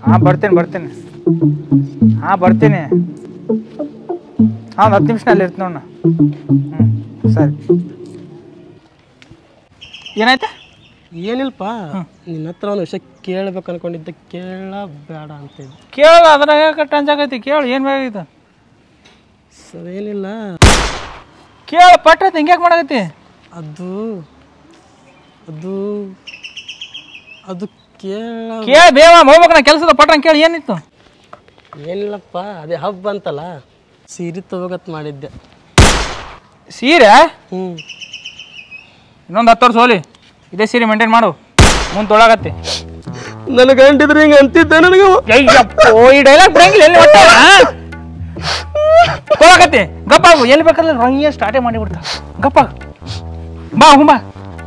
ಹಾಂ ಬರ್ತೀನಿ ಹಾಂ ಬರ್ತೀನಿ ಹಾಂ 10 ನಿಮಿಷನಲ್ಲಿ ಇರ್ತೀನಿ ನೋಡ. ಸರಿ. ಏನಾಯ್ತಾ? ಏನಿಲ್ಲಪ್ಪ, ನಿನ್ನ ಹತ್ರ ಒಂದು ವಿಷಯ ಕೇಳ್ಬೇಕು ಅನ್ಕೊಂಡಿದ್ದೆ, ಕೇಳಬೇಡ ಅಂತಿದ್ದೆ. ಕೇಳ ಅದ್ರಾಗ ಟಂಚ್ ಆಗೈತಿ, ಕೇಳು ಏನು ಬೇಕಾಗಿತ್ತು? ಸರ್ ಏನಿಲ್ಲ, ಕೇಳ ಪಟ್ಟೈತಿ, ಹಿಂಗ್ಯಾಕೆ ಮಾಡಾಕತ್ತಿ? ಅದು ಅದು ಅದು ಕೇಳ ಬೇವ ಹೋಗ್ಬೇಕು, ನಾ ಕೆಲಸದ ಪಟ್ಟ ಕೇಳಿ. ಏನಿತ್ತು? ಏನಿಲ್ಲಪ್ಪ, ಅದೇ ಹಬ್ಬ ಅಂತಲ್ಲ, ಸೀರೆ ತಗೋಗತ್ ಮಾಡಿದ್ದೆ. ಸೀರೆ? ಇನ್ನೊಂದು 10 ವರ್ಷ ಹೋಲಿ ಇದೇ ಸೀರೆ ಮೇಂಟೈನ್ ಮಾಡು, ಮುಂದೆ ತೊಳಗತ್ತೆ. ನನ್ನ ಗಂಟಿದ್ರೆ ಹಿಂಗೆ ಅಂತಿದ್ದೆ ನನಗೆ. ಈ ಡೈಲಾಗ್ ಬ್ರೇಂಗಿಲ್ಲ ಎಲ್ಲಿ ಒಟ್ಟ ತೊಳಗತ್ತೆ. ಗಪ್ಪಾಗು, ಎಲ್ಲಿ ಬೇಕಾದ್ರೆ ರಂಗಿಯ ಸ್ಟಾರ್ಟೇ ಮಾಡಿಬಿಡ್ತಾ. ಗಪ್ಪಾಗು, ಬಾ ಬಾ.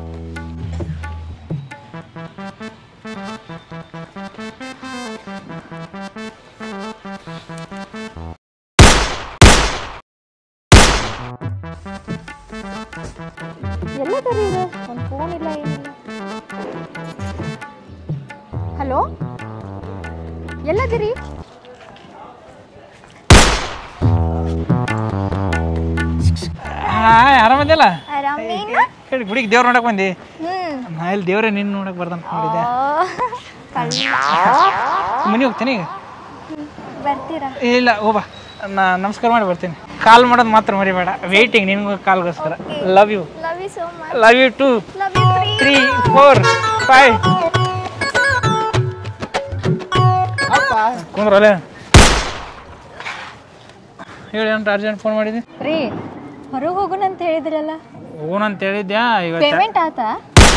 ಎಲ್ಲದರಿ ಇದು? ಒಂದು ಫೋನ್ ಇಲ್ಲ, ಏನಿಲ್ಲ. ಹಲೋ, ಎಲ್ಲದಿರಿ? ಆರಾಮದಿಲ್ಲ? ಆರಾಮ. ಹೇಳಿ, ಗುಡಿಗೆ ದೇವ್ರು ನೋಡಕ್ ಬಂದಿ? ನಾ ಇಲ್ಲಿ ದೇವ್ರೆ ನಿನ್ನ ನೋಡಕ್ ಬರ್ದಂತ ಮಾಡಿದ್ದೆ. ಮನೆ ಹೋಗ್ತೀನಿ ಈಗ. ಬರ್ತೀರಾ? ಇಲ್ಲ ಹೋಗ್ಬಾ, ನಾ ನಮಸ್ಕಾರ ಮಾಡಿ ಬರ್ತೀನಿ. ಕಾಲ್ ಮಾಡೋದು ಮಾತ್ರ ಮರಿಬೇಡ, ವೇಟಿಂಗ್ ನಿನ್ಗೂ ಕಾಲ್ಗೋಸ್ಕರ. Love you. Love you so much. Love you 2 love you 3 4 5. ಕುಂದ್ರಲ್ಲ, ಹೇಳಿ ಅಂತ ಅರ್ಜೆಂಟ್ ಫೋನ್ ಮಾಡಿದ್ದೆ ರೀ. ಹೊರಗೆ ಹೋಗೋಣ ಅಂತ ಹೇಳಿದ್ರಲ್ಲ? ಹೋಗೋಣಂತ ಹೇಳಿದ್ಯಾ? ಇವತ್ತು ಪೇಮೆಂಟ್ ಆತಾ?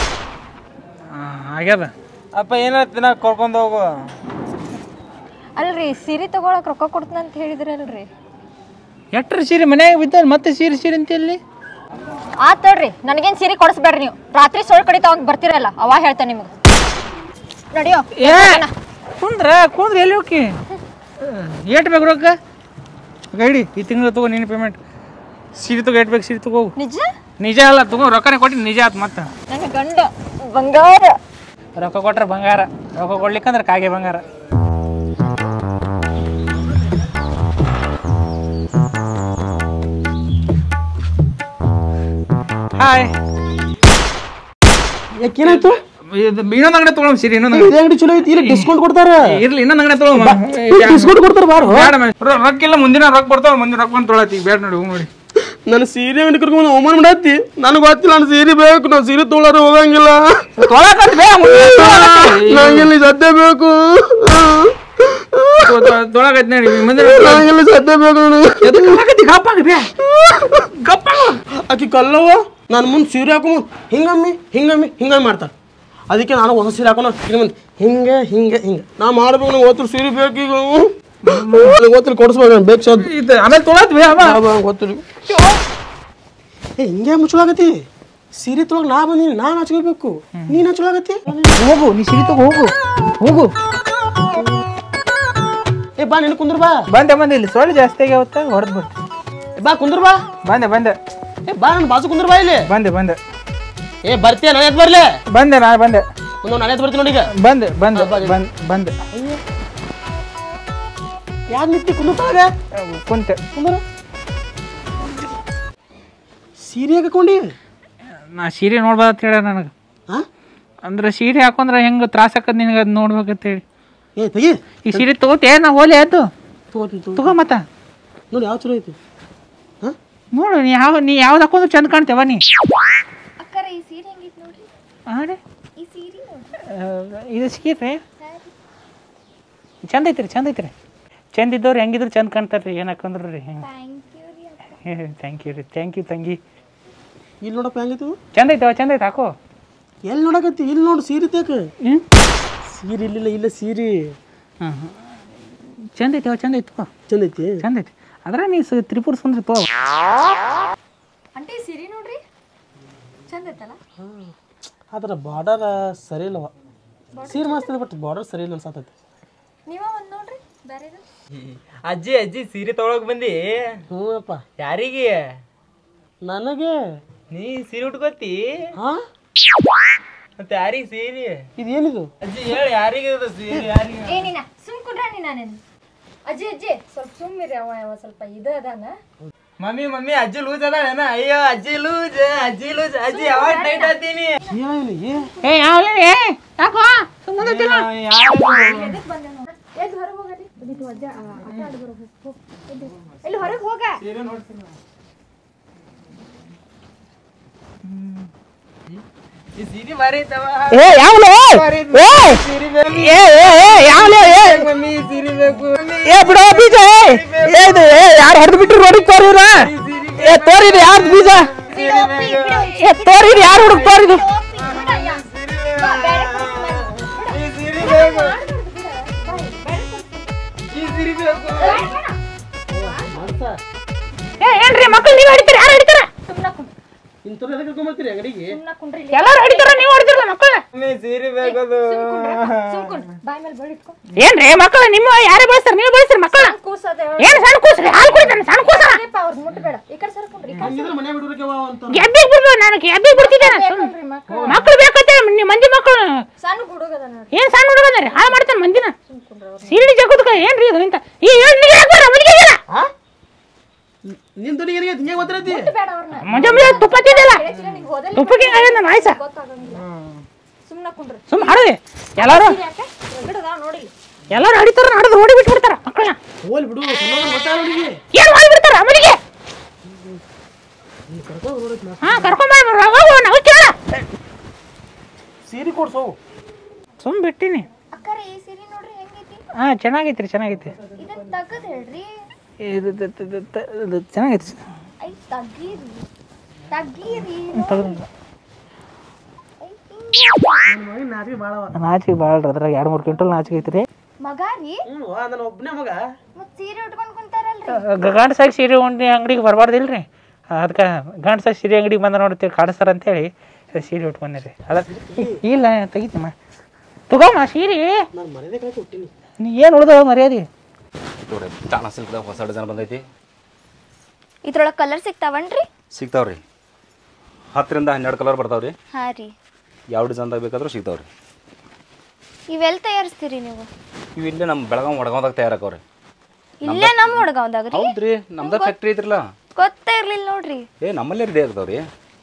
ಆಗ್ಯದ. ಅಪ್ಪ ಏನಾಯ್ತು, ನಾ ಕರ್ಕೊಂಡು ಹೋಗು. ಅಲ್ರಿ, ಸೀರೆ ತಗೊಳಕ್ ರೊಕ್ಕ ಕೊಡ್ತೀನಿ ಅಂತ ಹೇಳಿದ್ರಲ್ರಿ? ಎಟ್ರ ಸೀರೆ ಮನ್ಯಾಗ ಬಿದ್ದ ಮತ್ತೆ ಸೀರೆ ಅಂತ ಇಲ್ಲಿ ಆತ್ ನೋಡ್ರಿ, ನನಗೇನು ಸೀರೆ ಕೊಡಿಸ್ಬೇಡ್ರಿ. ನೀವು ರಾತ್ರಿ ಸೋಳ್ ಕಡಿತ ಅವಾಗ ಬರ್ತಿರಲ್ಲ, ಅವ ಹೇಳ್ತೇನೆ ನಿಮ್ಗೆ. ನಡಿಯೋ. ಕುಂದ್ರ ಎಲ್ಲಿ ಹೋಗಿ? ಏಟ್ ಬೇಕು ರೊಕ್ಕ? ಗೈಡಿ ಈ ತಿಂಗಳು ತಗೋ ನೀನು ಪೇಮೆಂಟ್. ಸೀರೆ ತಗೋ, ಏಟ್ ಬೇಕು ಸೀರೆ ತಗೋ. ನಿಜ ಅಲ್ಲ, ತಗೋ, ರೊಕ್ಕನೇ ಕೊಟ್ಟು ನಿಜ ಆತ್. ಮತ್ತೆ ನನ್ನ ಗಂಡ ಬಂಗಾರ. ರೊಕ್ಕ ಕೊಟ್ರೆ ಬಂಗಾರ, ರೊಕ್ಕ ಕೊಡ್ಲಿಕ್ಕಂದ್ರೆ ಕಾಗೆ ಬಂಗಾರ. ಹಾಯ್. ಯಾಕೇನಾಯ್ತು? ಇನ್ನೊಂದು ಅಂಗಡಿ ತಗೊಳಮ್ ಸೀರೆ. ಇನ್ನೊಂದು ಅಂಗಡಿ ಚಲೋ ಐತಿ, ಇಲ್ಲಿ ಡಿಸ್ಕೌಂಟ್ ಕೊಡ್ತಾರ. ಇರ್ಲಿ, ಇನ್ನೊಂದು ಅಂಗಡಿ ತಗೊಳಮ್. ಡಿಸ್ಕೌಂಟ್ ಕೊಡ್ತಾರ ಬಾರ. ರೊಕ್ಕ ಇಲ್ಲ, ಮುಂದಿನ ರೊಕ್ಕ ಬರ್ತಾವ, ಮುಂದಿನ ರೊಕ್ಕ ಬಂದು ತೊಳತಿ. ಬೇಡ ನೋಡಿ, ಹೋಗಿ ನೋಡಿ. ನನ್ನ ಸೀರೆ ಅಂಗಡಿ ಕರ್ಕೊಂಡು ಅವಮಾನ ಮಾಡತ್ತಿ. ನನಗೆ ಗೊತ್ತಿಲ್ಲ, ನಾನು ಸೀರೆ ಬೇಕು, ನಾನು ಸೀರೆ ತೊಗೊಳಾರ ಹೋಗಂಗಿಲ್ಲ. ನಂಗೆಲ್ಲಿ ಸದ್ಯ ಬೇಕು, ತೊಳಗೈತಿ ನೋಡಿ. ನಂಗೆಲ್ಲಿ ಸದ್ಯ ಬೇಕು. ಆಕಿ ಕಲ್ಲವ ನಾನು ಮುಂದೆ ಸೀರೆ ಹಾಕೋ ಹಿಂಗಮ್ಮಿ ಮಾಡ್ತಾರೆ. ಅದಕ್ಕೆ ನಾನು ಹೊಸ ಸೀರೆ ಹಾಕೋಣ ಮುಂದೆ ಹಿಂಗೆ ಹಿಂಗೆ ಹಿಂಗೆ ನಾ ಮಾಡ್ಬೇಕು. ನಂಗೆ ಓದ್ತಿರು ಸೀರೆ ಬೇಕು. ಈಗ ಓದ್ತಿರು ಕೊಡಿಸ್ಬೇಕು, ಬೇಕು ಸದ್ ಆಮೇಲೆ ತೊಳತ್ ಗೊತ್ತಿಲ್ಲ. ಹಿಂಗೆ ಮುಚ್ಚಳಾಗತಿ ಸೀರೆ ತೊಳಗ. ನಾ ಬಂದೀನಿ, ನಾನು ಹಚ್ಕೋಬೇಕು, ನೀನು ಹಚ್ಚಳಾಗತಿ. ಹೋಗು, ನೀ ಸೀರೆ ತಗೋ, ಹೋಗು. ಬಾ, ನಿನ್ನ ಕುಂದ್ರ ಬಾ. ಬಂದೆ ಇಲ್ಲಿ ಸೊಳ್ಳೆ ಜಾಸ್ತಿ ಆಗ್ಯಾವತ್ತ, ಹೊಡೆದ್ ಬಿಡ್ತೀನಿ. ಬಾ ಕುಂದ್ರ ಬಾ. ಬಂದೆ ಬಾ, ನನ್ನ ಬಾಜು ಕುಂದ್ರ ಬಾ. ಇಲ್ಲಿ ಬಂದೆ ಬರ್ತೀಯ? ನಾನು ಬರ್ಲೆ? ನಾನು ಬಂದೆ. ನಾನು ಬರ್ತೀನಿ ನೋಡಿ. ಈಗ ಬಂದೆ. ಯಾರು ನಿಂತಿ ಕುಂದ್ರ? ಕುಂತೆ. ಸೀರೆ ಹಾಕೊಂಡಿ? ನಾ ಸೀರೆ ನೋಡ್ಬಾರ್ದು ಹೇಳ ನನಗೆ. ಅಂದ್ರೆ ಸೀರೆ ಹಾಕೊಂಡ್ರೆ ಹೆಂಗೆ ತ್ರಾಸ ಆಕದ್ ನಿನಗೆ, ಅದು ನೋಡ್ಬೇಕಂತ ಹೇಳಿ. ಈ ಸೀರೆ ತಗೋತೇ? ನಾ ಹೋಲಿ ಅದು ತಗೋ. ಮತ್ತ ನೋಡಿ ಯಾವ ಚಲೋ ಐತಿ ನೋಡು. ನೀ ಯಾವ್ದು ಹಾಕೊಂಡ್ರು ಚಂದ ಕಾಣ್ತೇವ ನೀ. ಇದು ಸೀರೆ ಚಂದ ಐತ್ರಿ, ಚಂದ ಇದ್ದವ್ರು ಹೆಂಗಿದ್ರು ಚಂದ ಕಾಣ್ತಾರ್ರಿ. ಏನು ಹಾಕೊಂಡ್ರು ರೀ. ಥ್ಯಾಂಕ್ ಯು ತಂಗಿ. ಇಲ್ಲಿ ನೋಡಪ್ಪ ಹೆಂಗಿತ್ತು? ಚಂದ ಐತೆ ಹಾಕೋ. ಎಲ್ಲಿ ನೋಡಕತ್ತಿ? ಇಲ್ಲಿ ನೋಡು ಸೀರೆ ತೇಕ. ಸೀರೆ ಇಲ್ಲ ಸೀರೆ. ಚಂದ ಐತಿ. ಅದ್ರ ನೀ ತ್ರಿಪುರ ಸುಂದ್ರಿ ತೋ. ಅಂಟಿ ಸೀರೆ ನೋಡ್ರಿ, ಚಂದ ಐತಲ್ಲ. ಆದ್ರೆ ಬಾರ್ಡರ್ ಸರಿ ಇಲ್ಲವ. ಸೀರೆ ಮಸ್ತ್ ಬಟ್ ಬಾರ್ಡರ್ ಸರಿ ಇಲ್ಲ ಅನ್ಸತೈತಿ. ನೀವ ಒಂದು ನೋಡ್ರಿ ಬೇರೆದು. ಅಜ್ಜಿ ಸೀರೆ ತಗೊಳಕ್ ಬಂದಿ? ಹ್ಞೂ ಅಪ್ಪ. ಯಾರಿಗೆ? ನನಗೆ. ನೀ ಸೀರೆ ಉಟ್ಕೋತಿ? ಮತ್ತೆ ಯಾರಿಗೆ ಸೀರೆ? ಇದೇನಿದು ಅಜ್ಜಿ ಹೇಳಿ, ಯಾರಿಗೆ ಸೀರೆ? ಯಾರಿಗೆ? ಏನಿಲ್ಲ, ಸುಮ್ ನಾನೇನು ಅಜ್ಜಿ ಅಜ್ಜಿ ಸ್ವಲ್ಪ ಸುಮ್ಮಿರಿ ಅವ ಸ್ವಲ್ಪ ಇದು ಅದಾನ ಮಮ್ಮಿ ಮಮ್ಮಿ ಅಜ್ಜಿ ಲೂಸ್ ಅದಾಳೇನ ಅಯ್ಯೋ ಅಜ್ಜಿ ಲೂಸ್ ಅಜ್ಜಿ ಯಾವಾಗ ಟೈಟ್ ಆತೀನಿ ಏ ಯಾವಲೇ ಯಾಕೋ ಸುಮ್ಮನೆ ಎದಕ್ ಬಂದೆ ನೋಡು ಎದ್ದು ಹೊರಗೆ ಹೋಗಲಿ ಇದು ಅಜ್ಜ ಆಟ ಆಡಿ ಬರೋದು ಎಲ್ಲಿ ಹೊರಗೆ ಹೋಗ ಈ ಸೀರೆ ಬಾರಿ ಐತವ ಏ ಯಾವಲೇ ಏ ಯಾವಲೇ ಮಮ್ಮಿ ಸೀರೆ ಬೇಕು ಏ ಬಿಡೋ ಬೀಜ ಏ ಇದು ಯಾರು ಹೊಡೆದು ಬಿಟ್ರು ರೋಡಿಗೆ ತೋರಿವ್ರ ಏ ತೋರಿದು ಯಾರು ಬೀಜ ಏ ತೋರಿದು ಯಾರು ಹುಡುಗ ತೋರಿದು ಈ ಸೀರೆ ಬೇಕು ಈ ಸೀರೆ ಬೇಕು ಏ ಏನ್ರಿ ಮಕ್ಕಳು ನೀವು ಹಿಡಿತೀರ ಯಾರು ಹಿಡಿತಾರ ಇಂಥವ್ರು ಎದಕ್ಕೆ ಕರ್ಕೊಂಬರ್ತೀರಿ ಅಂಗಡಿಗೆ ಎಲ್ಲರೂ ಹಿಡಿತಾರ ನೀವು ಹೊಡಿತಿರಲ್ಲ ಮಕ್ಕಳು ಮಮ್ಮಿ ಸೀರೆ ಬೇಕದು ಬಾಯ್ ಮೇಲೆ ಬಳಿ ಇಟ್ಕೊ ಏನ್ರಿ ಮಕ್ಕಳು ನಿಮ್ಮ ಯಾರೇ ಬಳಸ್ತಾರ ನೀವು ಬಳಸ್ತೀರಿ ಮಕ್ಕಳ ಕೂಸದೆ ಏನ್ ಸಣ್ಣ ಕೂಸ್ರಿ ಹಾಲು ಕುಡಿತಾನೆ ಸಣ್ಣ ಕೂಸ ಅವ್ರ ಮುಟ್ಬೇಡ ಈ ಕಡೆ ಸರ್ಕೊಂಡ್ರಿ ಹಂಗಿದ್ರೆ ಮನೆ ಬಿಡೋಕೆ ಅಂತ ಎಬ್ಬಿಗೆ ಬಿಡ್ಬೋದು ನನಗೆ ಎಬ್ಬಿಗೆ ಬಿಡ್ತಿದ್ದೇನೆ ಮಕ್ಕಳು ಬೇಕಂತ ನಿಮ್ಮ ಮಂದಿ ಮಕ್ಕಳು ಸಣ್ಣ ಹುಡುಗದ ನೋಡಿ ಏನ್ ಸಣ್ಣ ಹುಡುಗಂದ್ರಿ ಹಾಳು ಮಾಡ್ತಾನೆ ಮಂದಿನ ಸೀಡಿ ಜಗದ್ಕ ಏನ್ರಿ ಇದು ಇಂತ ಈ ಏನ್ ಹಾಕ್ಬಾರ ಮದಿಗೆ ನಿನ್ ದುನಿಗೆ ಹಿಂಗೆ ಗೊತ್ತಿರತಿ ಬೇಡ ಅವ್ರನ್ನ ಮುಂಜೆ ಮುಂಜೆ ತುಪ್ಪ ತಿಂದಿಲ್ಲ ನಿಂಗೆ ಹೋದಲ್ಲಿ ತುಪ್ಪಕ್ಕೆ ಆಗ್ಯದ ನನ್ನ ಆಯ್ಸ ಗೊತ್ತಾಗಂಗಿಲ್ಲ ಸುಮ್ಮನೆ ಕುಂಡ್ರಿ ಸುಮ್ಮ ಹಾಡದೆ ಎಲ್ಲಾರು ಯಾಕೆ ರಗಡದ ನೋಡಿ ಎಲ್ಲಾರು ಹಡಿತಾರ ಹಡದು ಹೊಡಿ ಬಿಟ್ಟು ಬಿಡ್ತಾರ ಮಕ್ಕಳನ್ನ ಹೋಲ್ ಬಿಡು ಗೊತ್ತಾಗೋರಿಗೆ ಏನ್ ಮಾಡಿ ಬಿಡ್ತಾರ ಮದಿಗೆ ಹಾ ಕರ್ಕೊಂಡ್ ನಾವು ಕೇಳ ಸೀರೆ ಕೊಡ್ಸೋ ಸುಮ್ ಬಿಟ್ಟಿನಿ ಅಕ್ಕರೆ ಈ ಸೀರೆ ನೋಡ್ರಿ ಹೆಂಗೈತಿ ಹಾ ಚೆನ್ನಾಗೈತ್ರಿ ಚೆನ್ನಾಗೈತಿ ಇದನ್ನ ತಗದ್ ಹೇಳ್ರಿ ಇದು ಚೆನ್ನಾಗೈತಿ ಐ ತಗೀರಿ ತಗೀರಿ ನಾಚಿಕೆ ಬಾಳವ ನಾಚಿಗೆ ಭಾಳ ಅದ್ರಾಗ 2-3 ಕ್ವಿಂಟಲ್ ನಾಚಿಕೆ ಐತ್ರಿ ಮಗ ರೀ ನನ್ನ ಒಬ್ಬನೇ ಮಗ ಮತ್ ಸೀರೆ ಉಟ್ಕೊಂಡ್ ಕುಂತಾರಲ್ರಿ ಗಂಡಸಾಗಿ ಸೀರೆ ಉಂಡಿ ಅಂಗಡಿಗೆ ಬರಬಾರ್ದಿಲ್ರಿ ಅದಕ್ಕೆ ಗಂಡಸಾಗಿ ಸೀರೆ ಅಂಗಡಿಗೆ ಬಂದ ನೋಡ್ತೀವಿ ಕಾಡಿಸ್ತಾರ ಅಂತೇಳಿ ಸೀರೆ ಉಟ್ಕೊಂಡ್ರಿ ಅದ ಇಲ್ಲ ತೆಗಿತಮ್ಮ ತಗೋಮ್ಮ ಸೀರೆ ನಾನು ಮರ್ಯಾದೆ ಕಳ್ಸಿ ಹುಟ್ಟಿನಿ ನೀ ಏನು ಉಳ್ದ ಮರ್ಯಾದೆ ಚಾಣ ಸಿಲ್ಕ್ದಾಗ ಹೊಸ ಡಿಸೈನ್ ಬಂದೈತಿ ಇದ್ರೊಳಗೆ ಕಲರ್ ಸಿಗ್ತಾವನ್ರಿ ಸಿಗ್ತಾವ್ರಿ 10ರಿಂದ 12 ಕಲರ್ ಬರ್ತಾವ್ರಿ ಹಾ ರೀ ಯಾವ ಡಿಸೈನ್ದಾಗ ಬೇಕಾದ್ರೂ ಸಿಗ್ತಾವ್ರಿ ಇವೆಲ್ಲ ತಯಾರಿಸ್ತೀರಿ ನೀವು ಇವು ಇಲ್ಲೇ ನಮ್ಮ ಬೆಳಗಾವಿ ವಡಗಾವ್ದಾಗ ತಯಾರಾಕವ್ರಿ ಇಲ್ಲೇ ನಮ್ಮ ಹುಡುಗಂದಾಗ ರೀ ಹೌದ್ರಿ ನಮ್ದ ಫ್ಯಾಕ್ಟ್ರಿ ಐತ್ರಲ್ಲ ಗೊತ್ತೇ ಇರ್ಲಿಲ್ಲ ನೋಡ್ರಿ ಏ ನಮ್ಮಲ್ಲೇ ರೆಡಿ ಆಗ್ತಾವ್ರಿ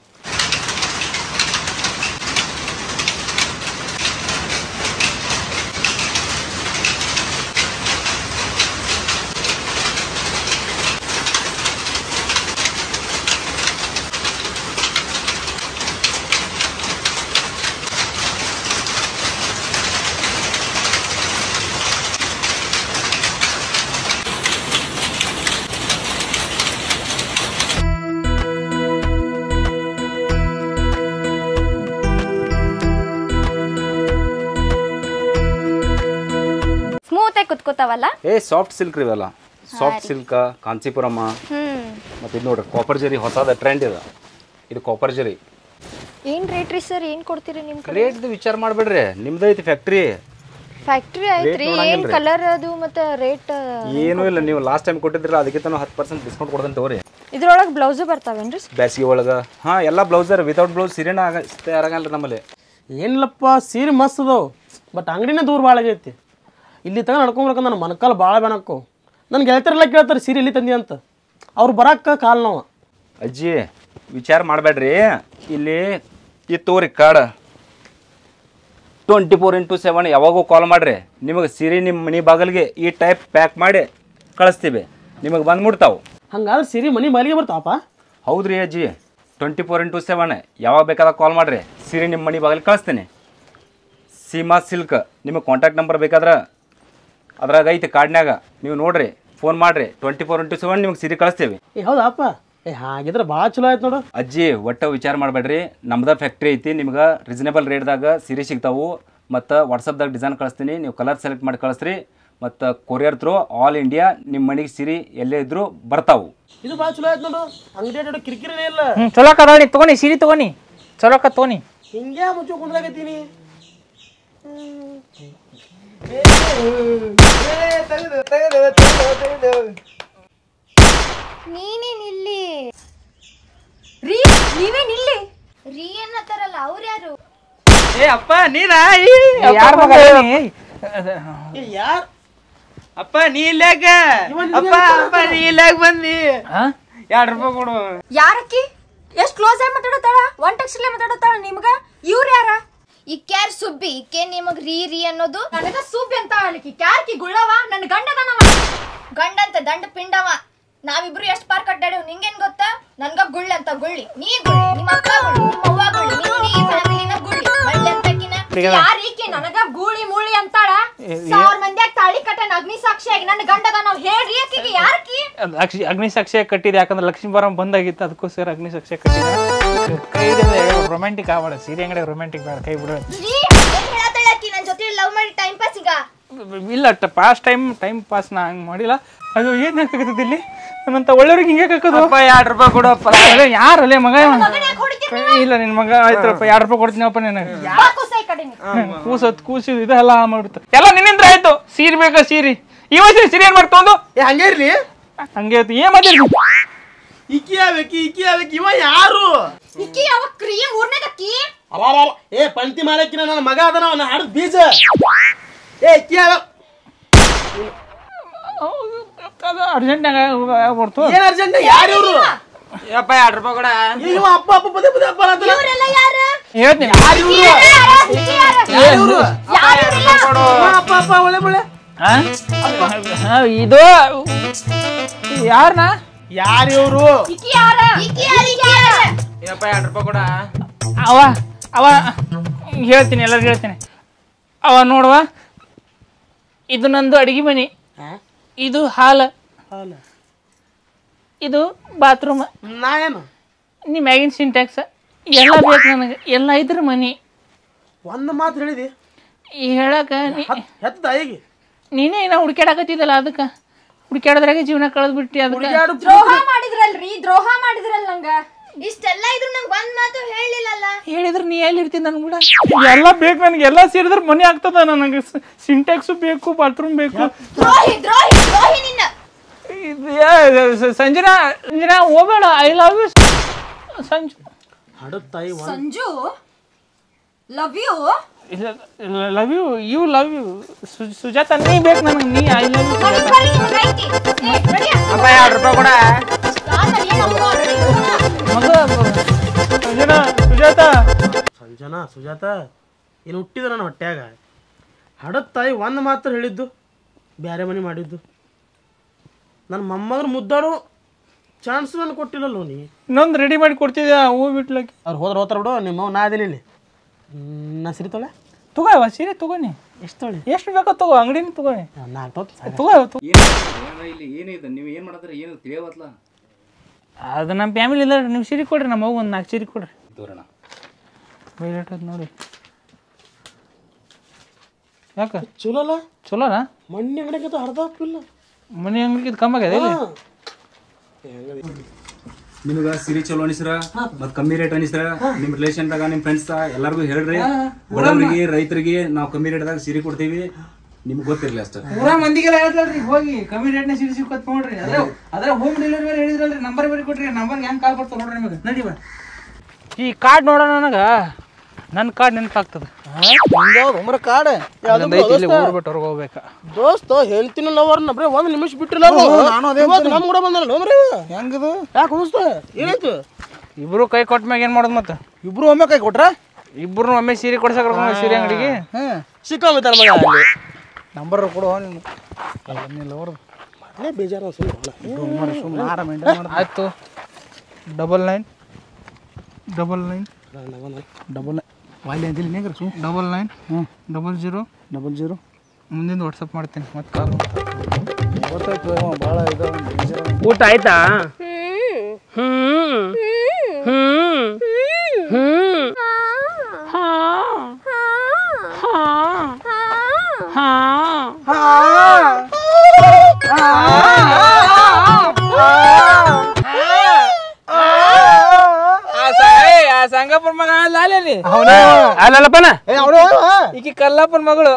ಸ್ಮೂತ್ ಆಗಿ ಕುತ್ಕೋತಾವಲ್ಲ ಏ ಸಾಫ್ಟ್ ಸಿಲ್ಕ್ ರೀ ಇವೆಲ್ಲ ಸಾಫ್ಟ್ ಸಿಲ್ಕ ಕಾಂಚೀಪುರಮ್ಮ ಮತ್ತು ಇದು ನೋಡ್ರಿ ಕಾಪರ್ ಜರಿ ಹೊಸದ ಟ್ರೆಂಡ್ ಇದೆ ಇದು ಕಾಪರ್ ಜರಿ ಏನ್ ರೇಟ್ ರೀ ಸರ್ ಏನ್ ಕೊಡ್ತೀರಿ ನಿಮ್ ಕಡೆ ರೇಟ್ದು ವಿಚಾರ ಮಾಡಬೇಡ್ರಿ ನಿಮ್ದೈತಿ ಫ್ಯಾಕ್ಟ್ರಿ ಫ್ಯಾಕ್ಟ್ರಿ ಐತ್ರಿ ಏನ್ ಕಲರ್ ಅದು ಮತ್ತೆ ರೇಟ್ ಏನೂ ಇಲ್ಲ ನೀವು ಲಾಸ್ಟ್ ಟೈಮ್ ಕೊಟ್ಟಿದ್ರಲ್ಲ ಅದಕ್ಕಿಂತ 10% ಡಿಸ್ಕೌಂಟ್ ಕೊಡ್ತೀನಿ ತಗೋರಿ ಇದ್ರೊಳಗೆ ಬ್ಲೌಸ್ ಬರ್ತಾವೇನ್ರಿ ಬ್ಯಾಸಿಗೆ ಒಳಗೆ ಹಾಂ ಎಲ್ಲ ಬ್ಲೌಸರ್ ವಿತೌಟ್ ಬ್ಲೌಸ್ ಸೀರೆನ ತಯಾರಾಗಲ್ಲ ನಮ್ಮಲ್ಲಿ ಏನಿಲ್ಲಪ್ಪ ಸೀರೆ ಮಸ್ತ್ ಅದಾವು ಬಟ್ ಅಂಗಡಿನೇ ದೂರ ಭಾಳ ಆಗೈತಿ ಇಲ್ಲಿ ತಗ ನಡ್ಕೊಂಬರ್ಕ ನನ್ನ ಮನಕಾಲ ಭಾಳ ಬೇನಕ್ಕು ನನ್ನ ಗೆಳತಿಯರೆಲ್ಲ ಕೇಳ್ತಾರೆ ಸೀರೆ ಇಲ್ಲಿ ತಂದಿ ಅಂತ ಅವ್ರು ಬರಕ್ಕೆ ಕಾಲು ನೋವು ಅಜ್ಜಿ ವಿಚಾರ ಮಾಡಬೇಡ್ರಿ ಇಲ್ಲಿ ಈ ತೋರಿ ಕಾರ್ಡ್ 24x7 ಯಾವಾಗೂ ಕಾಲ್ ಮಾಡಿರಿ ನಿಮಗೆ ಸೀರೆ ನಿಮ್ಮ ಮನೆ ಬಾಗಿಲಿಗೆ ಈ ಟೈಪ್ ಪ್ಯಾಕ್ ಮಾಡಿ ಕಳಿಸ್ತೀವಿ ನಿಮಗೆ ಬಂದ್ಬಿಡ್ತಾವೆ ಹಂಗಾದ್ರೆ ಸೀರೆ ಮನೆ ಬಾಲಿಗೆ ಬರ್ತಾವಪ್ಪ ಹೌದ್ರಿ ಅಜ್ಜಿ 24x7 ಯಾವಾಗ ಬೇಕಾದಾಗ ಕಾಲ್ ಮಾಡಿರಿ ಸೀರೆ ನಿಮ್ಮ ಮನೆ ಬಾಗಿಲಿಗೆ ಕಳಿಸ್ತೀನಿ ಸೀಮಾ ಸಿಲ್ಕ್ ನಿಮಗೆ ಕಾಂಟ್ಯಾಕ್ಟ್ ನಂಬರ್ ಬೇಕಾದ್ರೆ ಅದ್ರಾಗ ಐತಿ ಕಾರ್ಡ್ನ್ಯಾಗ ನೀವು ನೋಡಿರಿ ಫೋನ್ ಮಾಡಿರಿ 24x7 ನಿಮಗೆ ಸೀರೆ ಕಳಿಸ್ತೀವಿ ಹೌದಪ್ಪ ಹಾಗಿದ್ರೆ ಭಾಳ ಚಲೋ ಆಯ್ತು ನೋಡು ಅಜ್ಜಿ ಒಟ್ಟು ವಿಚಾರ ಮಾಡಬೇಡ್ರಿ ನಮ್ದು ಫ್ಯಾಕ್ಟ್ರಿ ಐತಿ ನಿಮ್ಗೆ ರೀಸನೇಬಲ್ ರೇಟ್ದಾಗ ಸೀರೆ ಸಿಗ್ತಾವು ಮತ್ತು ವಾಟ್ಸಪ್ದಾಗ ಡಿಸೈನ್ ಕಳಿಸ್ತೀನಿ ನೀವು ಕಲರ್ ಸೆಲೆಕ್ಟ್ ಮಾಡಿ ಕಳಿಸ್ರಿ ಮತ್ತು ಕೊರಿಯರ್ ಥ್ರೂ ಆಲ್ ಇಂಡಿಯಾ ನಿಮ್ಮ ಮನೆಗೆ ಸೀರೆ ಎಲ್ಲೇ ಇದ್ರೂ ಬರ್ತಾವು ಇದು ಭಾಳ ಚಲೋ ಆಯ್ತು ನೋಡು ಅಂಗಡಿ ಕಿರಿಕಿರಿನೇ ಇಲ್ಲ ಚಲೋ ನೋಡಿ ತಗೋನಿ ಸೀರೆ ತಗೋನಿ ಚಲೋ ತಗೋನಿ ಹಿಂಗೆ ಮುಚ್ಚು ಕುಂದ್ರಾಗತ್ತೀನಿ ನೀನೇನ್ ಇಲ್ಲಿ ರೀ ನೀವೇನ್ ಇಲ್ಲಿ ರೀ ಅನ್ನತ್ತಾರಲ್ಲ ಅವ್ರು ಯಾರು ಏ ಅಪ್ಪ ನೀನಾ ಯಾರ ಮಗ ಯಾರು ಅಪ್ಪ ನೀ ಇಲ್ಲಾಕ ಅಪ್ಪ ಅಪ್ಪ ನೀ ಇಲ್ಲಾಕ ಬಂದಿ 2 ರೂಪಾಯಿ ಕೊಡು. ಯಾರಕ್ಕಿ ಎಷ್ಟ್ ಕ್ಲೋಸ್ ಆಗಿ ಮಾತಾಡತಾಳ? 1 ಟೆಕ್ಸ್ಟ್ಲೆ ಮಾತಾಡತಾಳ ನಿಮ್ಗ. ಇವ್ರ ಯಾರ? ಇಕ್ಯಾರ್ ಸುಬ್ಬಿ ಇಕ್ಕೆ ನಿಮಗ್ ರೀ ರೀ ಅನ್ನೋದು ನನಗ ಸುಬ್ಬಿ ಅಂತ ಅಲ್ಲಿಕಿ ಕ್ಯಾರ್ಕಿ ಗುಳ್ಳವ ನನ್ನ ಗಂಡದನವ. ಗಂಡ ಅಂತ ದಂಡ ಪಿಂಡವ. ನಾವಿಬ್ರು ಎಷ್ಟ್ ಪಾರ್ ಕಟ್ಟಾಡೇವ್ ನಿಂಗೇನ್ ಗೊತ್ತಾ? ನನ್ಗ ಗುಳ್ಳಿ ಅಂತ ಗುಳ್ಳಿ, ನೀ ಗುಳ್ಳಿ, ನಿಮ್ಮ ಅಪ್ಪ ಗುಳ್ಳಿ, ನಿಮ್ಮ ಅವ್ವ ಗುಳ್ಳಿ, ನೀ ಫ್ಯಾಮಿಲಿನ ಗುಳ್ಳಿ ಮಳ್ಳಿ ಅಂತಕಿನ. ಯಾರೀಕಿ ನನಗ ಗೂಳಿ ಮೂಳಿ ಅಂತಾಳ? 1000 ಮಂದಿಯಾಗ ತಾಳಿ ಕಟ್ಟನ ಅಗ್ನಿ ಸಾಕ್ಷಿಯಾಗಿ ನನ್ನ ಗಂಡದನವ. ಹೇಳ್ರಿ ಆಕಿಗೆ ಯಾರಕಿ? ಅಗ್ನಿ ಸಾಕ್ಷಿಯಾಗಿ ಕಟ್ಟಿದೆ, ಯಾಕಂದ್ರೆ ಲಕ್ಷ್ಮೀ ಬರಂ ಬಂದಾಗಿತ್ತು, ಅದಕ್ಕೋಸ್ಕರ ಅಗ್ನಿ ಸಾಕ್ಷಿಯಾಗಿ ಕಟ್ಟಿದೆ. ರೊಮ್ಯಾಂಟಿಕ್ ಆಗಬೇಡ, ಸೀರೆ ಅಂಗಡಿ ರೊಮ್ಯಾಂಟಿಕ್ ಬೇಡ, ಕೈ ಬಿಡು. ಏನ್ ಹೇಳತ್ತಳಕಿ ನನ್ ಜೊತೆ ಲವ್ ಮಾಡಿ ಟೈಮ್ ಪಾಸ್ ಈಗ? ಇಲ್ಲ ಪಾಸ್ ಟೈಮ್ ಪಾಸ್ ನಾ ಹಂಗೆ ಮಾಡಿಲ್ಲ. ಅದು ಏನು ಹಾಕಕತ್ತದ ಇಲ್ಲಿ ನನ್ನಂತ ಒಳ್ಳೆಯವ್ರಿಗೆ ಹಿಂಗೆ ಹಾಕೋದು. 2 ರೂಪಾಯಿ ಕೊಡಪ್ಪ. ಯಾರಲ್ಲೇ ಮಗ? ಇಲ್ಲ ನಿನ್ನ ಮಗ ಆಯ್ತಪ್ಪ, 2 ರೂಪಾಯಿ ಕೊಡ್ತೀನಪ್ಪ ನಿನಗೆ. ಕೂಸು ಇದೆಲ್ಲ ಮಾಡ್ಬಿಡ್ತು ಎಲ್ಲ ನಿನ್ನಿಂದ ಆಯ್ತು. ಸೀರೆ ಬೇಕಾ ಸೀರೆ? ಈ ವಯಸ್ಸು ಸೀರೆ ಏನ್ ಮಾಡ್ತೊಂದು ಹಂಗೆ ಇರ್ಲಿ. ಹಂಗೆ ಆಯ್ತು. ಏನ್ ಮಾತಾಡ್ತಿ? ಇಕ್ಕಿ ಆಗ್ಬೇಕು ಇವ ಯಾರು? ಇಕ್ಕಿ ಯಾವ ಕ್ರಿಯೆ ಮೂರನೇದಕ್ಕಿ? ಏ ಪಂಕ್ತಿ ಮಾಡಕ್ಕಿನ ನನ್ನ ಮಗ ಅದನ ಅವನ ಹಾಡದ್ ಬೀಜ. ಏ ಇಕ್ಕಿ ಅರ್ಜೆಂಟ್ನಾಗ ಬರ್ತು. ಏನ್ ಅರ್ಜೆಂಟ್? ಯಾರು ಇವ್ರು? ಯಪ್ಪ 2 ರೂಪಾಯಿ ಕೊಡ. ಇವ ಅಪ್ಪ ಪದೇ ಅಪ್ಪ ಅನ್ನತಾನ. ಇವರೆಲ್ಲ ಯಾರು? ಹೇಳ್ತೀನಿ. ಅಪ್ಪ ಒಳ್ಳೆ ಒಳ್ಳೆ ಇದು ಯಾರನ? ಯಾರು ಇವ್ರು? ಇಕ್ಕಿ ಯಾರ? ಯಪ್ಪ 2 ರೂಪಾಯಿ ಕೊಡ. ಅವ ಹೇಳ್ತೀನಿ, ಎಲ್ಲರಿಗೂ ಹೇಳ್ತೀನಿ. ಅವ ನೋಡುವ, ಇದು ನಂದು ಅಡಿಗೆ ಮನೆ, ಇದು ಹಾಲ್, ಇದು ಬಾತ್ರೂಮ್, ನಾ ಏನು ನೀ ಮ್ಯಾಗಿನ ಸಿಂಟ್ಯಾಕ್ಸ್ ಎಲ್ಲ ಬೇಕು ನನಗೆ. ಎಲ್ಲ ಇದ್ರ ಮನಿ. ಒಂದು ಮಾತು ಹೇಳಿದಿ ಹೇಳಕ ಹೆತ್ತ ತಾಯಿಗೆ ನೀನೇ ಏನೋ ಹುಡುಕ್ಯಾಡಕತ್ತಿದ್ದಲ್ಲ, ಅದಕ್ಕೆ ಹುಡುಕ್ಯಾಡದ್ರಾಗೆ ಜೀವನ ಕಳೆದ್ಬಿಟ್ಟಿ. ಅದಕ್ಕೆ ದ್ರೋಹ ಮಾಡಿದ್ರಲ್ರಿ, ದ್ರೋಹ ಮಾಡಿದ್ರಲ್ಲ ನಂಗ. ಇಷ್ಟೆಲ್ಲ ಇದ್ರು ನಂಗೆ ಒಂದ್ ಮಾತು ಹೇಳಿಲ್ಲಲ್ಲ. ಹೇಳಿದ್ರೆ ನೀ ಎಲ್ಲಿ ಇರ್ತೀನಿ? ನನ್ ಕೂಡ ಎಲ್ಲ ಬೇಕು ನನಗೆ, ಎಲ್ಲ ಸೇರಿದ್ರೆ ಮನೆ ಆಗ್ತದ. ನನಗೆ ಸಿಂಟ್ಯಾಕ್ಸು ಬೇಕು, ಬಾತ್ರೂಮ್ ಬೇಕು. ದ್ರೋಹಿ ದ್ರೋಹಿ ದ್ರೋಹಿ ನಿನ್ನ. ಸಂಜನಾ ಹೋಗಬೇಡ. I love you Sanju. ಹಡತ್ತಾಯಿ Sanju love you. Love you love you Sujata, ನೀ ಬೇಕು ನನಗೆ, ನೀ ಐ ಲವ್ ಯು. ಅಪ್ಪ 2 ರೂಪಾಯಿ ಕೊಡ. ಮಗ ಸುಜಾತ ಏನು ಹುಟ್ಟಿದ ನನ್ನ ಹೊಟ್ಯಾಗ. ಹಡತ್ತಾಯಿ ಒಂದು ಮಾತ್ರ ಹೇಳಿದ್ದು, ಬ್ಯಾರೆ ಮನೆ ಮಾಡಿದ್ದು. ನನ್ನ ಮೊಮ್ಮಗನ ಮುದ್ದಾಡೋ ಚಾನ್ಸ್ ನಾನು ಕೊಟ್ಟಿಲ್ಲಲ್ಲ ನೀ. ಇನ್ನೊಂದು ರೆಡಿ ಮಾಡಿ ಕೊಡ್ತಿದ್ದೆ, ಹೂ ಬಿಟ್ಲಕ್ಕೆ. ಅವ್ರು ಹೋಗ್ತಾರ ಬಿಡು. ನಿಮ್ಮ ನಾ ಅದೇನಿ ಇಲ್ಲಿ. ನಾ ಸೀರೆ ತೊಳೆ ತಗೋ ಸೀರೆ ತಗೋನಿ. ಎಷ್ಟು ತೊಳೆ? ಎಷ್ಟು ಬೇಕೋ ತಗೋ, ಅಂಗಡಿನ ತಗೋನಿ. ತಗೋ. ಏನಿದೆ ನೀವು ಏನು ಮಾಡಿದ್ರೆ ಏನು ತಿಳಿಯವತ್ಲ? ಅದು ನಮ್ಮ ಫ್ಯಾಮಿಲಿ ಇಲ್ಲ. ನೀವು ಸೀರೆ ಕೊಡ್ರಿ, ನಮ್ಮ ಮಗು ಒಂದು 4 ಸೀರೆ ಕೊಡ್ರಿ. ತೋರಣ ವೈಲೇಟ್ ಅದು ನೋಡಿ. ಯಾಕೆ ಚಲೋಲ್ಲ? ಚಲೋನಾ? ಮಣ್ಣಿ ಅಂಗಡಿಗೆ ಅರ್ಧ ಅಪ್ಪಿಲ್ಲ. ಮನೆ ಅಂಗಡಿಗೆ ಕಮ್ಮಿ ಆಗ್ಯದ ಇಲ್ಲಿ. ನಿಮ್ಗೆ ಸೀರೆ ಚಲೋ ಅನಿಸ್ರ ಮತ್ತು ಕಮ್ಮಿ ರೇಟ್ ಅನಿಸ್ರ ನಿಮ್ಮ ರಿಲೇಷನ್ದಾಗ ನಿಮ್ಮ ಫ್ರೆಂಡ್ಸ್ ಎಲ್ಲರಿಗೂ ಹೇಳ್ರಿ. ಬಡವರಿಗೆ ರೈತರಿಗೆ ನಾವು ಕಮ್ಮಿ ರೇಟ್ದಾಗ ಸೀರೆ ಕೊಡ್ತೀವಿ, ನಿಮ್ಗೆ ಗೊತ್ತಿರಲಿ ಅಷ್ಟೇ. ಪೂರಾ ಮಂದಿಗೆಲ್ಲ ಹೇಳ್ರಿ, ಹೋಗಿ ಕಮ್ಮಿ ರೇಟ್ನ ಸೀರೆ ಸಿಕ್ಕತ್ ನೋಡ್ರಿ. ಅದ್ರ ಹೋಮ್ ಡೆಲಿವರಿ ಹೇಳಿದ್ರಲ್ರಿ, ನಂಬರ್ ಬೇರೆ ಕೊಟ್ರಿ. ನಂಬರ್ ಹೆಂಗ್ ಕಾಲ್ ಬರ್ತಾವ ನೋಡ್ರಿ ನಿಮಗೆ. ನಡಿವ ಈ ಕಾರ್ಡ್ ನೋಡೋಣ. ನನಗೆ ನನ್ನ ಕಾರ್ಡ್ ನೆನಪಾಗ್ತದೆ. ಕಾಡೆ ಊರ್ಬಿಟ್ಟು ಹೊರಗೆ ಹೋಗ್ಬೇಕಾ ದೋಸ್ತ ಹೇಳ್ತೀನಿ ಲವರ್ನ ಬರೀ 1 ನಿಮಿಷ ಬಿಟ್ಟಿಲ್ಲ. ನಮ್ಮ ಕೂಡ ಬಂದಲ್ಲ ಹೆಂಗದು? ಯಾಕೆ ದೋಸ್ತ ಏನಾಯ್ತು? ಇಬ್ರು ಕೈ ಕೊಟ್ಟ ಮ್ಯಾಗ ಏನು ಮಾಡೋದು? ಮತ್ತೆ ಇಬ್ರು ಒಮ್ಮೆ ಕೈ ಕೊಟ್ರ? ಇಬ್ರು ಒಮ್ಮೆ ಸೀರೆ ಕೊಡ್ಸಕ್ ಸೀರೆ ಅಂಗಡಿಗೆ ಸಿಕ್ಕಾಗೈತಲ್ಲ ಮಗ. ನಂಬರ್ ಕೊಡು. ಬೇಜಾರು ಆಯ್ತು. 99 00 ಮುಂದಿಂದ ವಾಟ್ಸಪ್ ಮಾಡ್ತೀನಿ. ಮತ್ತೆ ಕಾಲ್ ಭಾಳ ಊಟ ಆಯ್ತಾ? ಸಂಗಪ್ಪನ ಮಗ ಅಲ್ಲಲ್ಲಪ್ಪನ, ಈಕಿ ಕಲ್ಲಪ್ಪನ ಮಗಳು.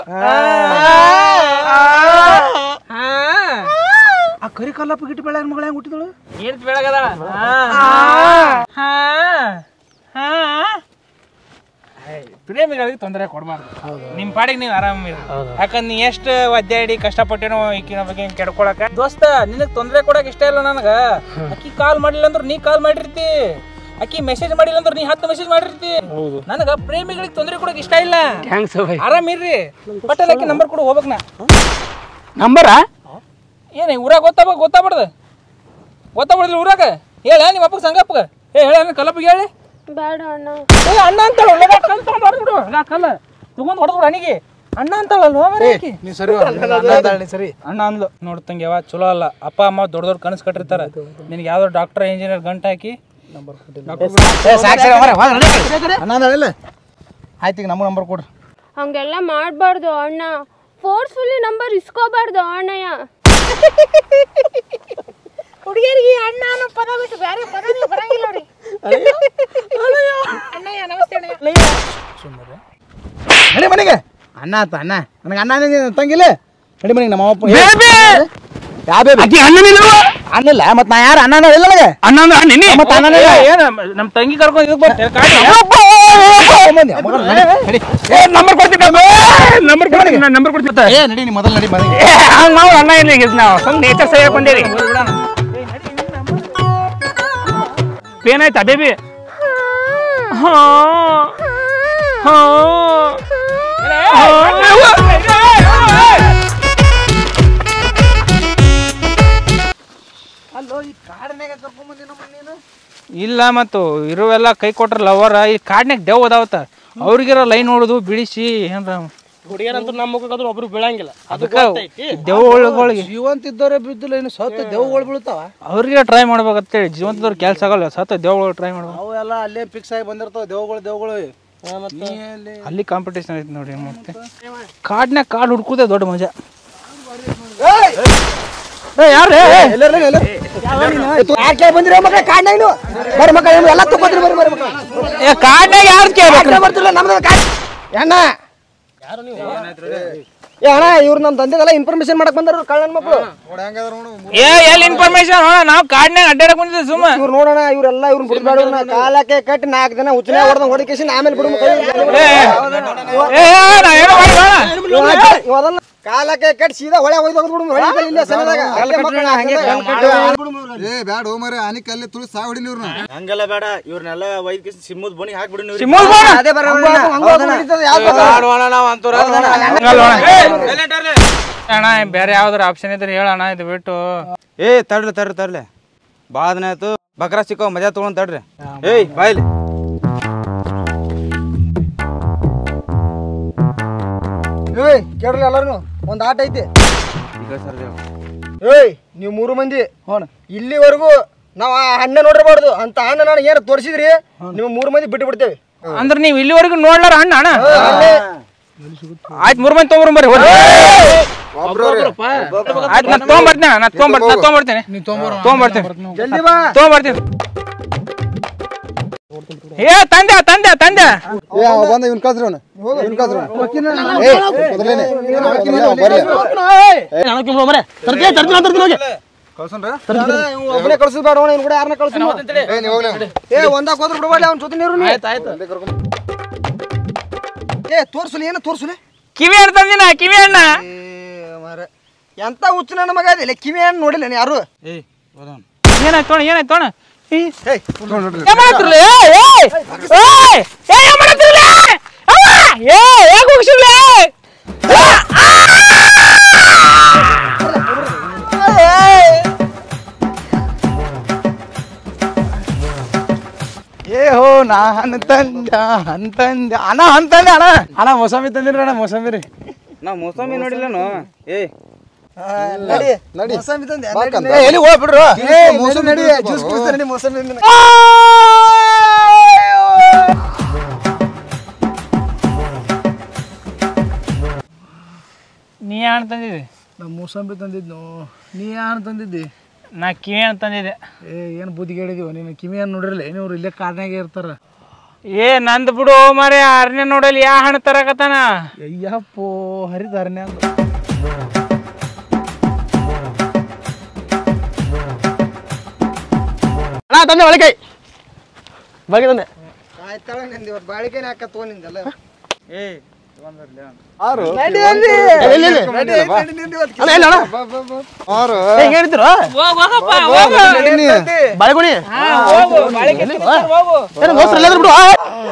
ಆ ಕರಿ ಕಲ್ಲಪ್ಪ ಗಿಟ್ಟಿ ಬೆಳೆ ಮಗಳ ಹೆಂಗ್ ಹುಟ್ಟಿದಳು? ಏನ್ ಬೆಳಗದಾಳ? ಪ್ರೇಮಿಗಳಿಗೆ ತೊಂದರೆ ಕೊಡಬಾರ್ದು. ನಿಮ್ಮ ಪಾಡಿಗೆ ನೀವು ಆರಾಮಿರಿ. ಯಾಕಂದ್ರೆ ನೀ ಎಷ್ಟು ಒದ್ದಾಡಿ ಕಷ್ಟಪಟ್ಟೇನೋ ಈಕಿನ ಬಗ್ಗೆ ಕೆಡ್ಕೊಳಕ. ದೋಸ್ತ ನಿನಗೆ ತೊಂದರೆ ಕೊಡಕ್ ಇಷ್ಟ ಇಲ್ಲ ನನಗೆ. ಅಕ್ಕಿ ಕಾಲ್ ಮಾಡಿಲ್ಲ ಅಂದ್ರೆ ನೀ ಕಾಲ್ ಮಾಡಿರ್ತಿ, ಅಕ್ಕಿ ಮೆಸೇಜ್ ಮಾಡಿಲ್ಲ ಅಂದ್ರೆ ನೀ 10 ಮೆಸೇಜ್ ಮಾಡಿರ್ತಿ. ನನಗೆ ಪ್ರೇಮಿಗಳಿಗೆ ತೊಂದರೆ ಕೊಡಕ್ ಇಷ್ಟ ಇಲ್ಲ. ಆರಾಮಿರ್ರಿ. ಪಟ್ಟದ ಅಕ್ಕಿ ನಂಬರ್ ಕೊಡು ಹೋಗ್ಬೇಕ್. ನಾ ನಂಬರಾ ಏನೇ ಊರಾಗ ಗೊತ್ತಾಗ್ಬಾರ್ದು ಊರಾಗ ಹೇಳ ನಿಮ್ಮ ಅಪ್ಪಗೆ ಸಂಗಪ್ಪಗ ಹೇಳ ಕಲ್ಲಪ್ಪಿಗೆ ಹೇಳಿ ಬೇಡ ಅಣ್ಣ. ಅಣ್ಣ ಅಂತಾಳ ಕಲ್ಲ ತಗೊಂಡ್ ಹೊಡೆದ್ಬಿಡು ಅಣಿಗೆ ಅಣ್ಣ ಅಂತಾಳಲ್ವ ನೀ ಸರಿ ಸರಿ ಅಣ್ಣ ಅಂದ್ಲು. ನೋಡ್ತಂಗೆ ಯಾವ ಚಲೋ ಅಲ್ಲ. ಅಪ್ಪ ಅಮ್ಮ ದೊಡ್ಡ ಕನಸು ಕಟ್ಟಿರ್ತಾರ. ನಿನ್ಗೆ ಯಾವ್ದೋ ಡಾಕ್ಟರ್ ಇಂಜಿನಿಯರ್ ಗಂಟ ಹಾಕಿ ಆಯ್ತು. ಈಗ ನಮ್ಮ ನಂಬರ್ ಕೊಡ್ರಿ. ಹಂಗೆಲ್ಲ ಮಾಡಬಾರ್ದು ಅಣ್ಣ. ಫೋರ್ಸ್ಫುಲಿ ನಂಬರ್ ಇಸ್ಕೋಬಾರ್ದು ಅಣ್ಣಯ್ಯ. ಹುಡುಗಿಯರಿಗೆ ಅಣ್ಣ ಅನ್ನೋ ಪದ ಬಿಟ್ಟು ಬೇರೆ ಪದ ನೀವು ಬರಂಗಿಲ್ಲ ನೋಡಿ. ಅಣ್ಣಯ್ಯ ನಮಸ್ತೆ ಅಣ್ಣಯ್ಯ. ನಡಿ ಮನೆಗೆ. ಅಣ್ಣ ಆತ ಅಣ್ಣ ನನಗೆ ಅಣ್ಣ ತಂಗಿಲ್ಲ. ನಡಿ ಮನೆಗೆ. ನಮ್ಮ ಅಪ್ಪ ಅನ್ನಿಲ್ಲ ಮತ್ತೆ ನಾ ಯಾರು ಅಣ್ಣ ಇಲ್ಲ ನನಗೆ. ಅಣ್ಣ ನಮ್ಮ ತಂಗಿ ಕರ್ಕೊಂಡು ಇದಕ್ಕೆ ಬರ್ತಾರೆ. ನಂಬರ್ ಕೊಡ್ತೀನಿ. ನಡಿ ನೀ ಮೊದಲು ನಡಿ ಮನೆಗೆ. ನಾವು ಅಣ್ಣ ಇಲ್ಲ ನಾವು ಸ್ವಲ್ಪ ನೇಚರ್ ಸಹ ಬಂದೇವಿ. ಏನಾಯ್ತಾ ಬೇಬಿ? ಇಲ್ಲ ಮತ್ತು ಇರುವೆಲ್ಲ ಕೈ ಕೊಟ್ರ ಲವರ ಈ ಕಾಡ್ನಾಗ ದೇವ್ ಅದಾವತ್ತ ಅವ್ರಿಗಿರೋ ಲೈನ್ ನೋಡುದು ಬಿಡಿಸಿ ಏನ್ರ ಹುಡುಗಿಯರಂತೂ ನಮ್ಮ ಮುಖಕ್ಕಾದ್ರೂ ಒಬ್ರು ಬೀಳಂಗಿಲ್ಲ. ಅದಕ್ಕೆ ದೇವಗಳಿಗೆ ಜೀವಂತ ಇದ್ದವ್ರೆ ಬಿದ್ದಿಲ್ಲ, ಇನ್ನು ಸತ್ತ ದೇವಗಳು ಬೀಳ್ತಾವ. ಅವ್ರಿಗೆ ಟ್ರೈ ಮಾಡ್ಬೇಕಂತೇಳಿ. ಜೀವಂತದವ್ರು ಕೆಲಸ ಆಗಲ್ಲ, ಸತ್ತ ದೇವಗಳು ಟ್ರೈ ಮಾಡ್ಬೇಕು. ಅವೆಲ್ಲ ಅಲ್ಲೇ ಫಿಕ್ಸ್ ಆಗಿ ಬಂದಿರ್ತಾವ ದೇವಗಳು. ಅಲ್ಲಿ ಕಾಂಪಿಟೇಷನ್ ಐತಿ ನೋಡಿ. ಏನ್ ಮಾಡ್ತೆ ಕಾಡ್ನಾಗ ಕಾಡು ಹುಡ್ಕುದೇ ದೊಡ್ಡ ಮಜಾ. ಕಾಡ್ನಾಗ ಯಾರು ಬರ್ತಿಲ್ಲ ನಮ್ದು ಅಣ್ಣ. ಅಣ್ಣ ಇವ್ರು ನಮ್ ತಂದೆದೆಲ್ಲ ಇನ್ಫಾರ್ಮೇಶನ್ ಮಾಡಕ್ ಬಂದ್ರು ಕಳ್ಳನ ಮಕ್ಕಳು. ಎಲ್ಲಿ ಇನ್ಫಾರ್ಮೇಶನ್? ನಾವು ಕಾಡ್ನಾಗ ಅಡ್ಡಾಡಕ್ ಬಂದಿದ್ದೆ ಸುಮ್ಮ. ಇವ್ರು ನೋಡೋಣ ಇವ್ರೆಲ್ಲ ಇವ್ರನ್ನ ಬಿಡ್ಬೇಡ. ಕಾಲಕ್ಕೆ ಕಟ್ಟಿ 4 ದಿನ ಉಚ್ಚನೆ ಹೊಡೆದ ಹೊಡಿಕೇಸಿ ಆಮೇಲೆ ಬಿಡು. ಕಾಲಕ್ಕೆ ಕಟ್ಟಿ ಸೀದಾ ಹೊಳೆ ಹೋಯ್ದು ಬಿಡು. ಬ್ಯಾಡ ಹೋಮರೆ ಆನಿ ಕಲ್ಲಿ ತುಳಿ ಸಾ ಹೊಡಿ ನೀವ್ರನ್ನ. ಹಂಗೆಲ್ಲ ಬೇಡ. ಇವ್ರನ್ನೆಲ್ಲ ಒಯ್ದು ಸಿಮ್ಮದ್ ಬೋಣಿ ಹಾಕ್ಬಿಡಿ. ಅಣ್ಣ ಬೇರೆ ಯಾವ್ದಾರ ಆಪ್ಷನ್ ಇದ್ರೆ ಹೇಳಣ್ಣ, ಇದು ಬಿಟ್ಟು. ತರ್ಲೆ ಭಾಳ ದಿನ ಆಯ್ತು. ಬಕ್ರಾ ಸಿಕ್ಕೋ ಮಜಾ ತಗೊಂಡ್ ತಡ್ರಿ. ಬಾಯ್ಲಿ ಕೇಳ್ರಿ ಎಲ್ಲಾರು. ಒಂದ್ ಆಟ ಐತಿ. ನೀವು 3 ಮಂದಿ ಇಲ್ಲಿವರೆಗೂ ನಾವ್ ಆ ಹಣ್ಣ ನೋಡಿರ್ಬಾರ್ದು ಅಂತ ಹಣ್ಣ ನಾನು ಏನ್ ತೋರಿಸಿದ್ರಿ ನೀವು 3 ಮಂದಿ ಬಿಟ್ಟು ಬಿಡ್ತೇವೆ. ಅಂದ್ರೆ ನೀವು ಇಲ್ಲಿವರೆಗೂ ನೋಡ್ಲಾರ ಹಣ್ಣ ಅಣ್ಣ? ಆಯ್ತು 3 ಮಂದಿ ತೊಗೊಂಬರ್ರಿ. ಆಯ್ತು ನಾ ತೊಗೊಂಬರ್ತೇನೆ. ಏ ತಂದೆ ಬಂದ ಇವ್ನ ಕಳ್ಸ್ರಿ. ಒಬ್ಬನೇ ಕಳ್ಸುದು ಬೇಡ. ಕೂಡ ಯಾರನ್ನ ಕಳ್ಸಿ ಒಂದಾಗ ಹೋದ್ರೆ ಬಿಡಬಾರ್ದು. ಅವ್ನ ಜೊತೆ ನೀರು ತೋರ್ಸಲಿ. ಏನು ತೋರ್ಸಲಿ? ಕಿವಿ ಹಣ್ಣು ತಂದಿನ. ಕಿವಿ ಹಣ್ಣ ಎಂತ ಹುಚ್ಚು ನನ್ನ ಮಗ ಅದಿಲ್ಲ. ಕಿವಿ ಹಣ್ಣು ನೋಡಿಲ್ಲ ಯಾರು? ಏನಾಯ್ತು ಅಣ್ಣ ಮೋಸಂಬಿ ತಂದಿರಿ. ಅಣ್ಣ ಮೋಸಂಬಿ ರೀ. ನಾ ಮೋಸಂಬಿ ನೋಡಿಲ್ಲನು. ಮೋಸಂಬಿ ತಂದೆ ಎಲ್ಲಿ ಹೋಗ್ಬಿಡ್ರು. ನಡಿ ಜ್ಯೂಸ್ ಕುಡಿಸ್ತಾನೆ ಮೋಸಂಬಿ. ನೀ ಹಣ್ಣು ತಂದಿದ್ದಿ? ನಾ ಮೋಸಂಬಿ ತಂದಿದ್ನು. ನೀ ಹಣ್ಣು ತಂದಿದ್ದಿ? ನಾ ಕಿವಿ ಹಣ್ಣು ತಂದಿದ್ದೆ. ಏನು ಬುದ್ಧಿಗೆ ಹೇಳಿದೀವ ನೀನು? ಕಿವಿ ಹಣ್ಣು ನೋಡಿರಲ್ಲ ಇವ್ರು ಇಲ್ಲೇ ಕಾರ್ನಾಗೆ ಇರ್ತಾರ. ನಂದು ಬಿಡು ಮಾರೆ. 6ನೇ ನೋಡಲ್ಲಿ ಯಾ ಹಣ್ಣು ತರಕತ್ತಾನ? ಅಯ್ಯಪ್ಪೋ ಹರಿದಾರನೇ ಅಂದ. ತಂದೆ ಒಳಗೈ ಬಗ್ಗೆ ತಂದೆ. ಆಯ್ತಾಳ ನಿಂದ ಇವತ್ತು ಬಾಳಿಕೆನೆ ಹಾಕ ತಗೊಂಡಿದ್ದಲ್ಲ ಏ ತಗೊಂಡ್ಬರ್ಲಿ ಆರು ನಡಿ ಅಲ್ಲಿ ಎಲ್ಲಿ ಎಲ್ಲಿ? ನಡಿ ನಿಂದ ಇವತ್ತು ಅಣ್ಣ, ಇಲ್ಲ ಅಣ್ಣ. ಆರು ಹೆಂಗ್ ಹೇಳಿದ್ರು ಬಾಳೆಗೊನೆ ಹೋಗು ಬಾಳಿಕೆ ಹೋಗು ಏನು ಮೋಸ ಎಲ್ಲಾದ್ರೂ ಬಿಡು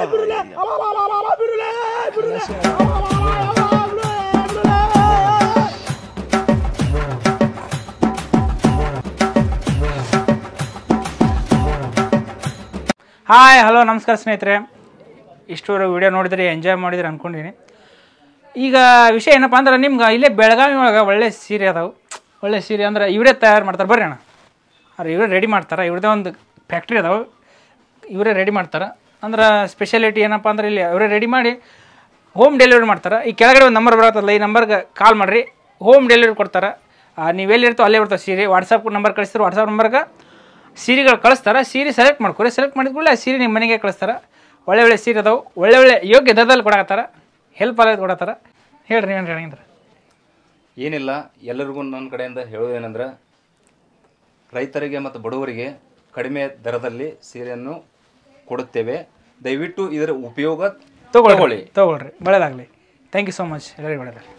ಹಾಯ್ ಹಲೋ ನಮಸ್ಕಾರ ಸ್ನೇಹಿತರೆ. ಇಷ್ಟುವರೆಗೆ ವಿಡಿಯೋ ನೋಡಿದ್ರಿ, ಎಂಜಾಯ್ ಮಾಡಿದ್ರಿ ಅಂದ್ಕೊಂಡಿನಿ. ಈಗ ವಿಷಯ ಏನಪ್ಪ ಅಂದ್ರೆ ನಿಮ್ಗೆ ಇಲ್ಲೇ ಬೆಳಗಾವಿ ಒಳಗೆ ಒಳ್ಳೆ ಸೀರೆ ಅದಾವೆ. ಒಳ್ಳೆ ಸೀರೆ ಅಂದ್ರೆ ಇವರೇ ತಯಾರು ಮಾಡ್ತಾರೆ. ಬರ್ರಿ ಅಣ್ಣ, ಅವ್ರು ಇವರೇ ರೆಡಿ ಮಾಡ್ತಾರೆ. ಇವ್ರದ್ದೇ ಒಂದು ಫ್ಯಾಕ್ಟ್ರಿ ಅದಾವೆ, ಇವರೇ ರೆಡಿ ಮಾಡ್ತಾರೆ. ಅಂದ್ರೆ ಸ್ಪೆಷಾಲಿಟಿ ಏನಪ್ಪ ಅಂದ್ರೆ ಇಲ್ಲಿ ಅವರೇ ರೆಡಿ ಮಾಡಿ ಹೋಮ್ ಡೆಲಿವರಿ ಮಾಡ್ತಾರೆ. ಈ ಕೆಳಗಡೆ ಒಂದು ನಂಬರ್ ಬರತ್ತಲ್ಲ, ಈ ನಂಬರ್ಗೆ ಕಾಲ್ ಮಾಡಿರಿ, ಹೋಮ್ ಡೆಲಿವರಿ ಕೊಡ್ತಾರೆ. ನೀವೆಲ್ಲಿರ್ತೋ ಅಲ್ಲೇ ಬರ್ತಾವೆ ಸೀರೆ. ವಾಟ್ಸಪ್ ನಂಬರ್ ಕಳಿಸ್ತಾರೆ, ವಾಟ್ಸಪ್ ನಂಬರ್ಗೆ ಸೀರೆಗಳು ಕಳಿಸ್ತಾರೆ. ಸೀರೆ ಸೆಲೆಕ್ಟ್ ಮಾಡ್ಕೊರಿ, ಸೆಲೆಕ್ಟ್ ಮಾಡಿದ ಕೂಡಲೇ ಆ ಸೀರೆ ನಿಮ್ಮ ಮನೆಗೆ ಕಳಿಸ್ತಾರೆ. ಒಳ್ಳೆ ಒಳ್ಳೆ ಸೀರೆ ಅದಾವೆ, ಒಳ್ಳೆ ಯೋಗ್ಯ ದರದಲ್ಲಿ ಕೊಡಕತ್ತಾರ, ಹೆಲ್ಪ್ ಆಗೋದು ಕೊಡತ್ತಾರ. ಹೇಳ್ರಿ ನೀವೇನು ಹೇಳಿದ್ರೆ ಏನಿಲ್ಲ, ಎಲ್ಲರಿಗೂ ನನ್ನ ಕಡೆಯಿಂದ ಹೇಳೋದೇನೆಂದ್ರೆ ರೈತರಿಗೆ ಮತ್ತು ಬಡವರಿಗೆ ಕಡಿಮೆ ದರದಲ್ಲಿ ಸೀರೆಯನ್ನು ಕೊಡುತ್ತೇವೆ. ದಯವಿಟ್ಟು ಇದರ ಉಪಯೋಗ ತಗೊಳ್ಳಿ. ಒಳ್ಳೆಯದಾಗಲಿ. ಥ್ಯಾಂಕ್ ಯು ಸೋ ಮಚ್ ಎಲ್ಲರಿಗೂ ಒಳ್ಳೆಯದಾಗಲಿ.